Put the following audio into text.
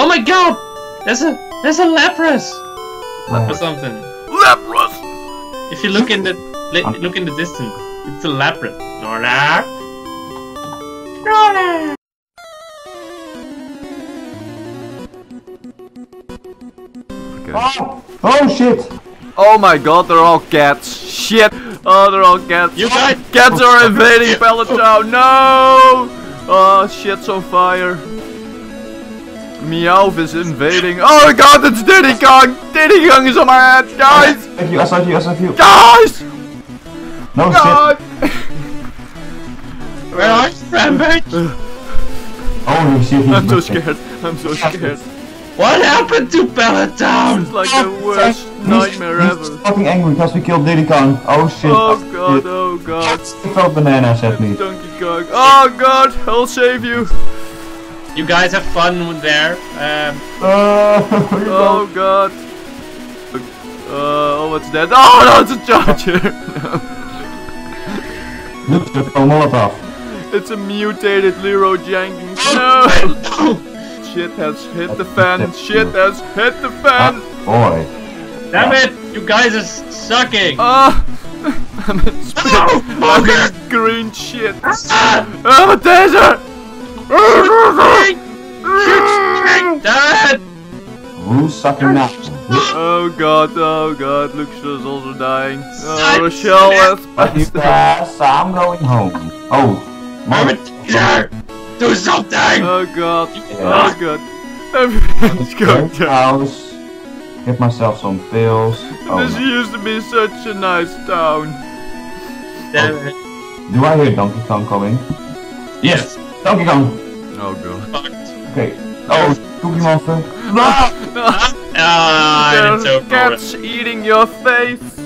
Oh my god! There's a Lapras! Or something. Lapras! If you look in the distance, it's a Lapras. Snorlax! Snorlax! Oh shit! Oh my god, they're all cats. Shit! Oh, they're all cats. You guys! Cats are invading Pallet Town. No! Oh, shit's on fire. Meowth is invading. Oh my god, it's Diddy Kong! Diddy Kong is on my head, guys! I saw you. Guys! No God! shit. Where are you, Rampage? Holy shit, I'm so scared. I'm so scared. What happened to Pallet Town? It's like the worst nightmare He's ever. fucking angry because we killed Diddy Kong. Oh shit. Oh god, oh god. He throw bananas at me. Donkey Kong. Oh god, I'll save you. You guys have fun there. Oh god. Oh, what's that? Oh no, it's a charger. Look, the Molotov. It's a mutated Leroy Jenkins. No! Shit has hit the fan. Shit has hit the fan. Boy. Damn it! You guys are sucking! Ah! I'm in spit. I'm in green shit. I'm a desert! Dad! Who's sucking now? Oh god, Luxa's also dying. Oh, Rochelle has Yes, I'm going home. Oh. Teacher! Do something! Oh god, oh god. Everything's going down. House. Get myself some pills. Oh, This no. used to be such a nice town. Damn it. Do I hear Donkey Kong coming? Yes! Donkey Kong! Oh god. Okay. Oh, Cookie Monster. Ah, it's There's over. cats eating your face.